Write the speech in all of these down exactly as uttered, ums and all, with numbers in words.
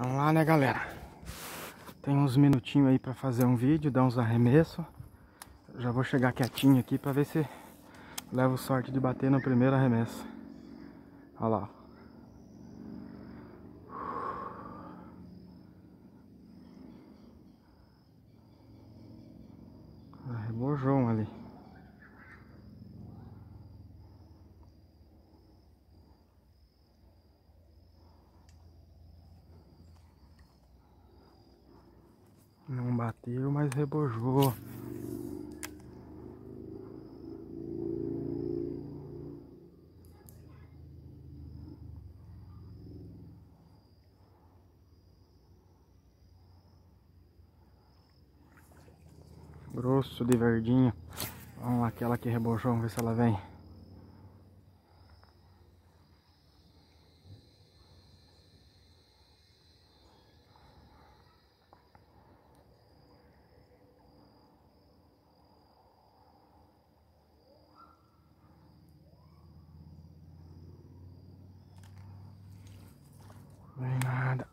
Vamos lá, né, galera? Tem uns minutinhos aí pra fazer um vídeo, dar uns arremessos. Já vou chegar quietinho aqui pra ver se levo sorte de bater no primeiro arremesso. Olha lá. Arrebojou um ali. Não bateu, mas rebojou. Grosso de verdinho. Vamos lá, aquela que rebojou, vamos ver se ela vem. Vem nada.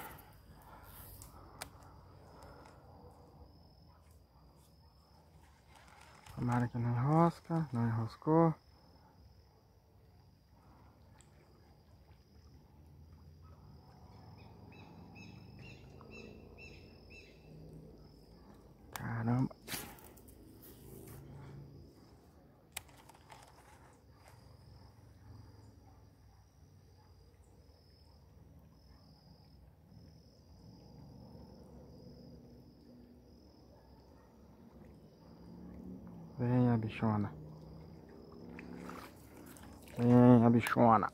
Tomara que não enrosca, não enroscou. Caramba. Vem a bichona. Vem a bichona.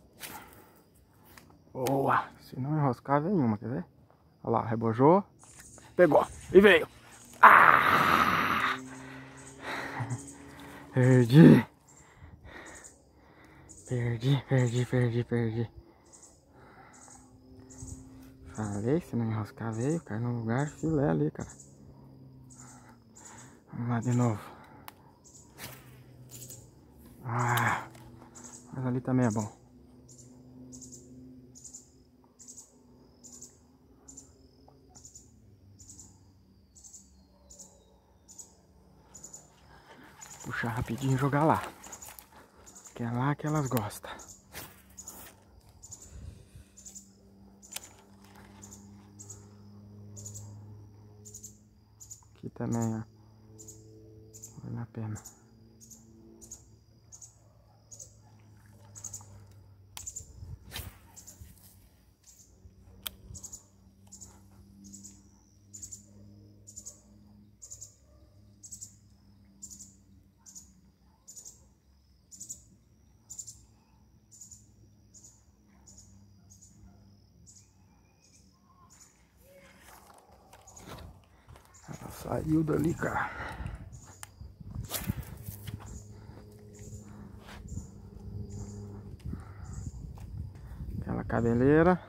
Boa. Se não enroscar, vem uma, quer ver? Olha lá, rebojou. Pegou. E veio. Ah! Perdi. Perdi, perdi, perdi, perdi. Falei, se não enroscar, veio. Cai no lugar, filé ali, cara. Vamos lá de novo. Ah, mas ali também é bom. Puxar rapidinho e jogar lá. Que é lá que elas gostam. Aqui também, ó. Vale a pena. Ela saiu dali, cara. Aquela cabeleira.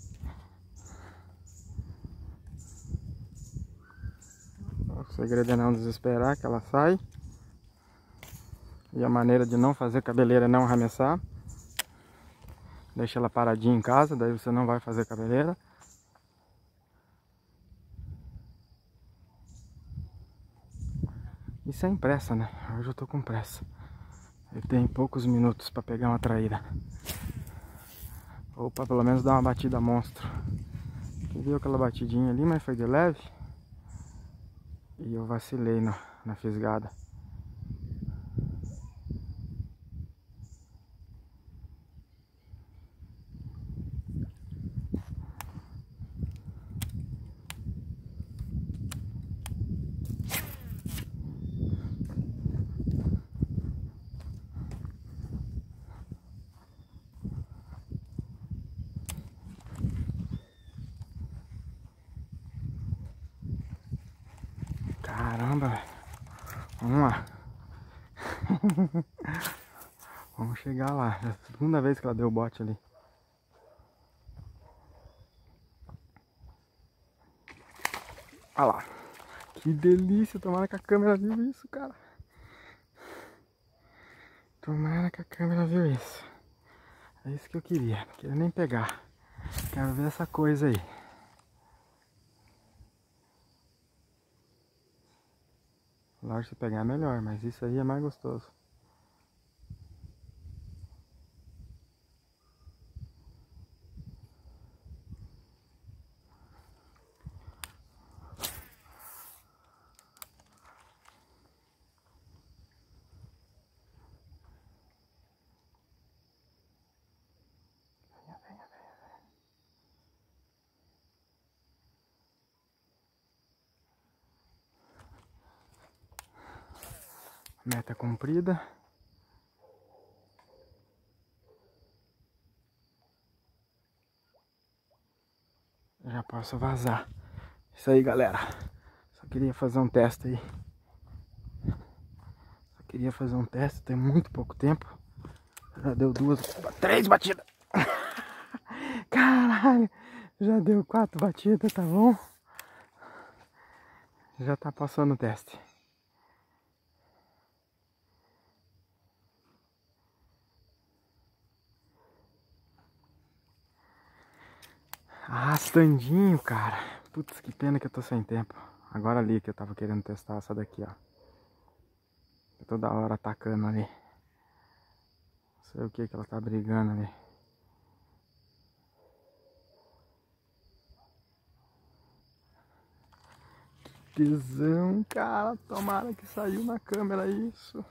O segredo é não desesperar que ela sai. E a maneira de não fazer cabeleira é não arremessar. Deixa ela paradinha em casa, daí você não vai fazer cabeleira. E sem pressa, né? Hoje eu tô com pressa. Eu tenho poucos minutos para pegar uma traíra. Ou para pelo menos dar uma batida monstro. Quem viu aquela batidinha ali, mas foi de leve. E eu vacilei na, na fisgada. Caramba, vamos lá. Vamos chegar lá. É a segunda vez que ela deu o bote ali. Olha lá. Que delícia, tomara que a câmera viu isso, cara. Tomara que a câmera viu isso. É isso que eu queria, não queria nem pegar. Quero ver essa coisa aí. Lógico, se pegar é melhor, mas isso aí é mais gostoso. Meta cumprida. Já posso vazar. Isso aí, galera. Só queria fazer um teste aí. Só queria fazer um teste. Tem muito pouco tempo. Já deu duas, três batidas. Caralho. Já deu quatro batidas, tá bom? Já tá passando o teste. Arrastandinho, cara. Putz, que pena que eu tô sem tempo. Agora ali que eu tava querendo testar essa daqui, ó. Toda hora atacando ali. Não sei o que que ela tá brigando ali. Que tesão, cara. Tomara que saiu na câmera isso.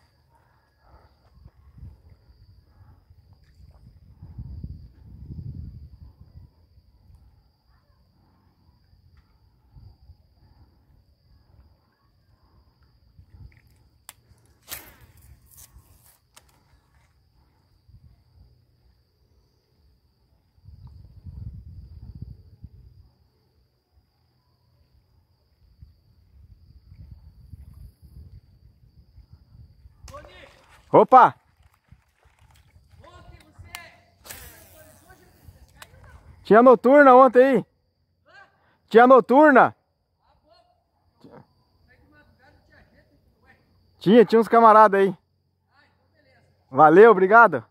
Opa! Tinha noturna ontem aí. Tinha noturna. Tinha, tinha uns camaradas aí. Valeu, obrigado.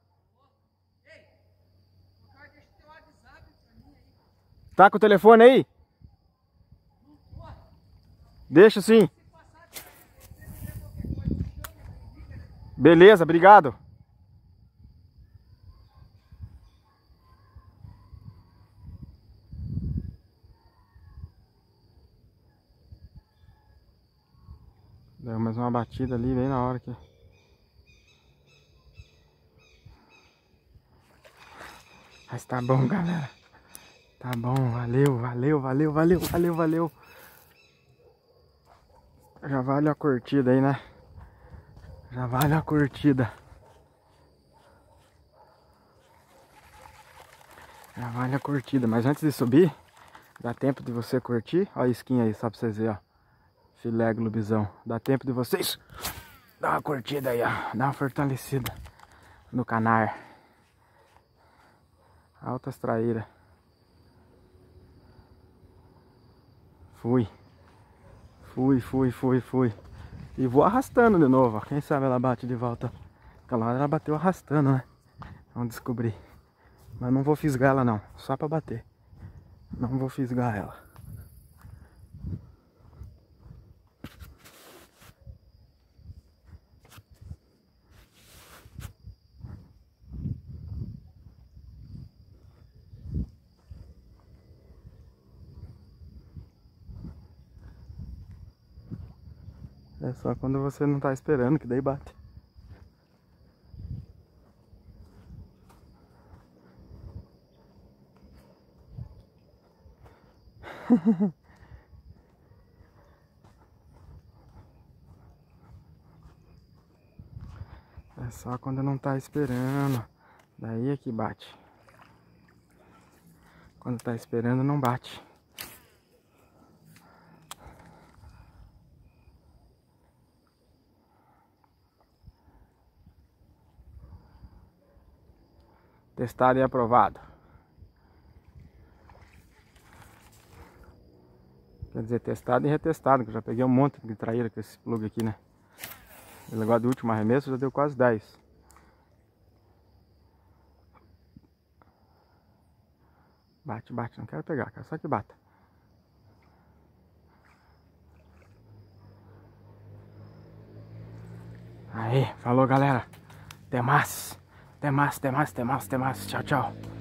Tá com o telefone aí? Deixa sim. Beleza, obrigado. Deu mais uma batida ali, bem na hora que... Mas tá bom, galera. Tá bom, valeu, valeu, valeu, valeu, valeu, valeu. Já vale a curtida aí, né? Já vale a curtida. Já vale a curtida. Mas antes de subir, dá tempo de você curtir. Olha a skin aí, só pra vocês verem, ó. Filé globizão. Dá tempo de vocês dar uma curtida aí, ó. Dar uma fortalecida no canal. Altas traíras. Fui. Fui, fui, fui, fui. E vou arrastando de novo, ó. Quem sabe ela bate de volta. Aquela hora ela bateu arrastando, né? Vamos descobrir. Mas não vou fisgar ela não. Só pra bater. Não vou fisgar ela. É só quando você não tá esperando que daí bate. É só quando não tá esperando. Daí é que bate. Quando tá esperando não bate. Testado e aprovado. Quer dizer, testado e retestado, que eu já peguei um monte de traíra com esse plug aqui, né? O negócio do último arremesso já deu quase dez. Bate, bate, não quero pegar, quero só que bata. Aí, falou galera. Até mais. Até mais, até mais, até mais, até mais. Tchau, tchau.